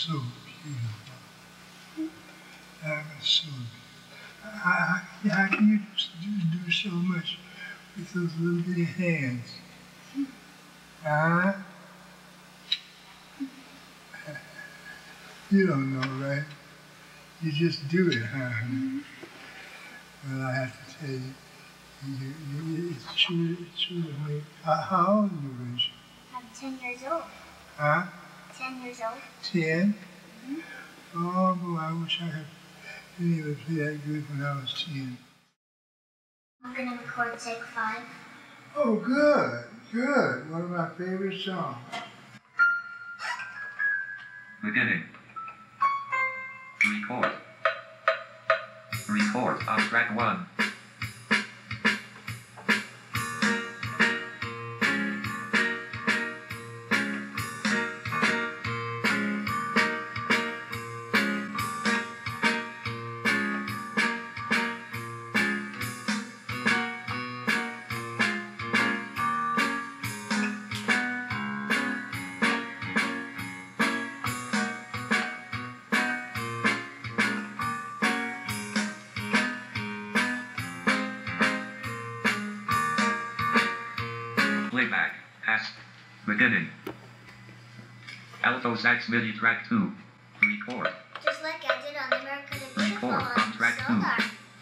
so beautiful. That was so beautiful. How can you do so much with those little bitty hands? Huh? You don't know, right? You just do it, huh? Well, I have to tell you, it's true to me. How old are you, Rachel? I'm 10 years old. Huh? 10 years old. 10? Oh, boy, I wish I had been able to play that good when I was 10. I'm going to record take 5. Oh, good, good. One of my favorite songs. Beginning. Record. Record on track 1. Playback. Past. Beginning. Alto sax MIDI track 2. Record. Just like I did on the American Beautiful Record on track 2. Solar.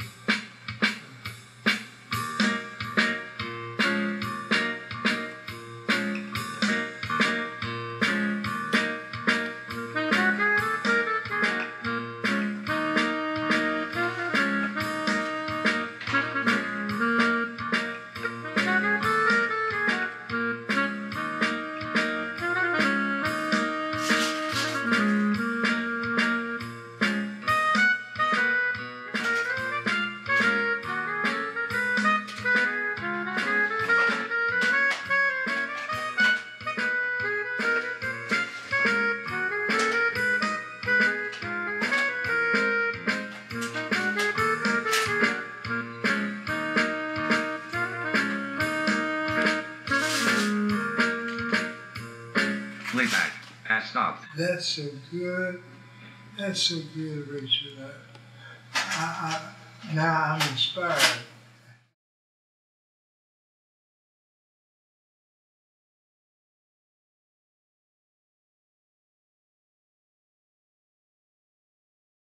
Playback. Has stopped. That's so good. That's so good, Rachel. Now I'm inspired.